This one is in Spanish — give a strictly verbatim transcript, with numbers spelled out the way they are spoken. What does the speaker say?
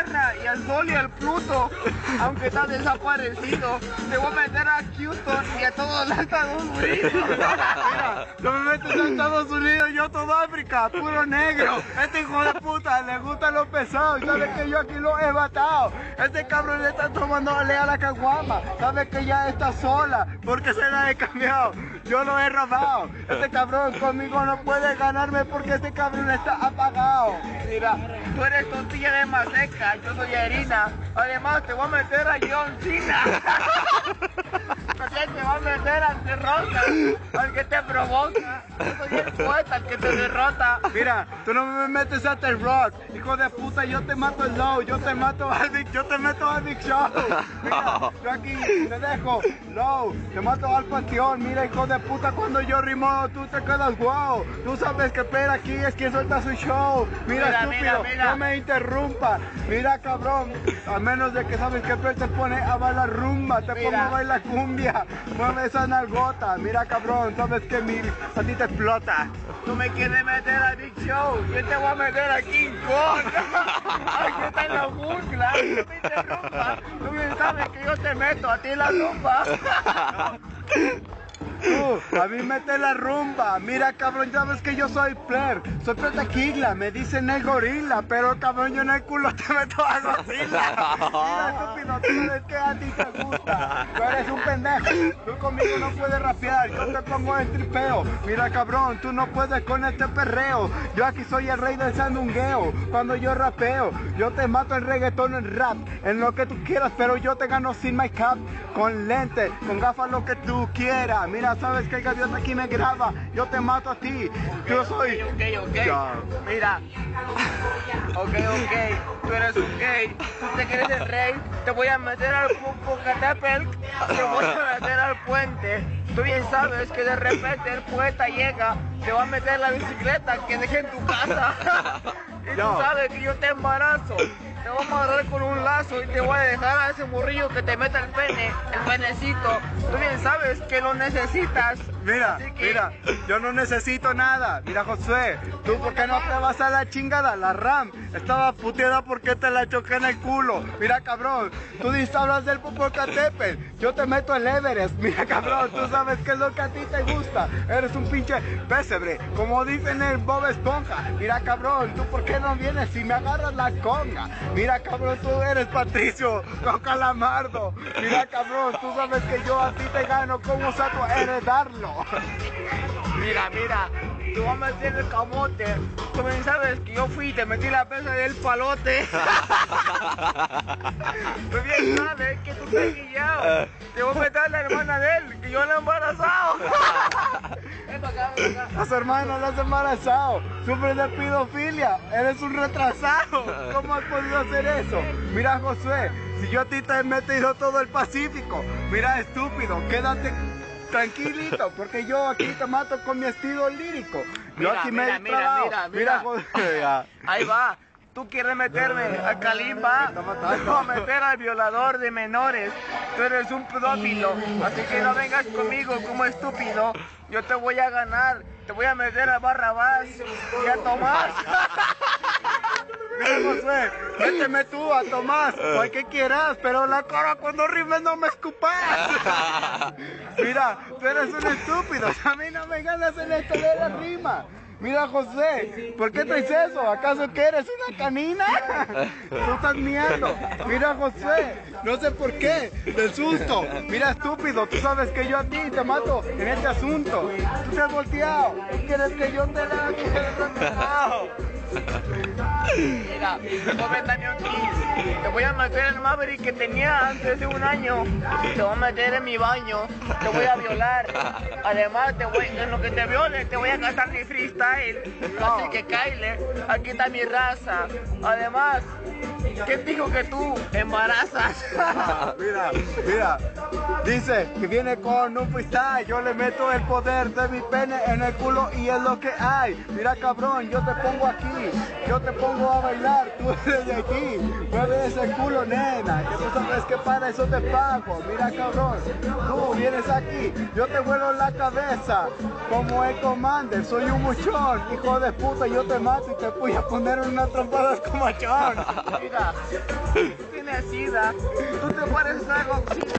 Tierra y al Sol y al Pluto, aunque está desaparecido. Te voy a meter a Houston y a todos los Estados Unidos. Mira, no me metes a Estados Unidos, yo todo África, puro negro. Este hijo de puta le gusta lo pesado y sabe que yo aquí lo he matado. Este cabrón le está tomando lea la caguama, sabe que ya está sola porque se la he cambiado. Yo lo he robado. Este cabrón conmigo no puede ganarme porque este cabrón está apagado. Mira, tú eres tortilla de maseca, yo soy harina. Además te voy a meter a John Cena. También te voy a meter al derrota, al que te provoca. Yo soy el poeta, el que te derrota. Mira, tú no me metes a The Rock, hijo de puta, yo te mato el Low, yo te mato al Big, yo te meto al Big Show. Mira, yo aquí te dejo, Low, te mato al Panteón. Mira, hijo de puta, cuando yo rimo, tú te quedas wow. Tú sabes que Pera aquí es quien suelta su show. Mira, Mira, estúpido, mira, mira. no me interrumpa. Mira, cabrón, a menos de que sabes que Pera te pone a bailar rumba, te Mira. pongo a bailar cumbia, mueve esa nalgota. Mira, cabrón, sabes que mi, a ti te explota. Tú me quieres meter a Big Show, yo te voy a meter a King Kong. Aquí está en la jungla, no me interrumpas. Tú bien sabes que yo te meto a ti en la rumba. Tú, a mí mete la rumba. Mira, cabrón, ya ves que yo soy Flair, soy Tequila, me dicen el gorila, pero cabrón, yo en el culo te meto a Godzilla. Mira, estúpido, tú sabes que a ti te gusta. Tú eres un pendejo, tú conmigo no puedes rapear, yo te pongo el tripeo. Mira, cabrón, tú no puedes con este perreo. Yo aquí soy el rey del sandungueo. Cuando yo rapeo, yo te mato en reggaetón, en rap, en lo que tú quieras, pero yo te gano sin make up, con lente, con gafas, lo que tú quieras. Mira, sabes que el gaviota aquí me graba, yo te mato a ti. Yo soy... Ok, ok, Ya. mira. Ok, ok, tú eres un gay, tú te quieres el rey, te voy a meter al Popocatépetl, te voy a meter al puente. Tú bien sabes que de repente el poeta llega, te va a meter la bicicleta que dejé en tu casa. Y tú No. sabes que yo te embarazo. Te voy a amarrar con un lazo y te voy a dejar a ese morrillo que te meta el pene, el penecito. Tú bien sabes que lo necesitas. Mira, Así que- mira, yo no necesito nada. Mira, Josué, tú por qué no te vas a la chingada. La Ram estaba puteada porque te la choqué en el culo. Mira, cabrón, tú dices hablas del Popocatépetl, yo te meto el Everest. Mira, cabrón, tú sabes qué es lo que a ti te gusta. Eres un pinche pesebre, como dicen en Bob Esponja. Mira, cabrón, tú por qué no vienes si me agarras la conga. Mira, cabrón, tú eres Patricio con Calamardo. Mira, cabrón, tú sabes que yo a ti te gano. ¿Cómo saco heredarlo? Mira, mira, tú vas a meter el camote. Tú bien sabes que yo fui y te metí la pesa del palote. Tú bien sabes que tú estás guillado. Te voy a meter a la hermana de él, que yo la he embarazado. Ven para acá, ven para acá. Las hermanas las has embarazado, sufres de pedofilia, eres un retrasado. ¿Cómo has podido hacer eso? Mira, Josué, si yo a ti te he metido todo el Pacífico, mira, estúpido, quédate tranquilito, porque yo aquí te mato con mi estilo lírico. Yo Mira, aquí me mira, he mira, trabado. mira, mira. Josué, ya. Ahí va. Tú quieres meterme al Kalimba, Me está matando. te voy a meter al violador de menores. Tú eres un pedófilo, así que no vengas conmigo como estúpido. Yo te voy a ganar, te voy a meter a Barrabás y a Tomás. Mira, Josué, méteme tú a Tomás, cual que quieras, pero la cara cuando rimes no me escupas. Mira, tú eres un estúpido, a mí no me ganas en esto de la rima. Mira, José, ¿por qué traes eso? ¿Acaso que eres una canina? Tú estás miando. Mira, José, no sé por qué, del susto. Mira, estúpido, tú sabes que yo a ti te mato en este asunto. Tú te has volteado, tú quieres que yo te la Mira, joven Daniel Kiss, te voy a meter el Maverick que tenía antes de un año. Te voy a meter en mi baño, te voy a violar. Además, te voy, en lo que te viole, te voy a gastar mi freestyle. Así que Kyle, aquí está mi raza. Además, ¿quién dijo que tú embarazas? Mira, mira, dice que viene con un freestyle, yo le meto el poder de mi pene en el culo y es lo que hay. Mira, cabrón, yo te pongo aquí, yo te pongo a bailar, tú eres de aquí, mueve ese culo, nena, que tú sabes que para eso te pago. Mira, cabrón, tú vienes aquí, yo te vuelo la cabeza como el Commander, soy un muchón, hijo de puta, yo te mato y te voy a poner una trompada como machón. Mira, sida. Tienes sida. Tú te pareces a Godzilla.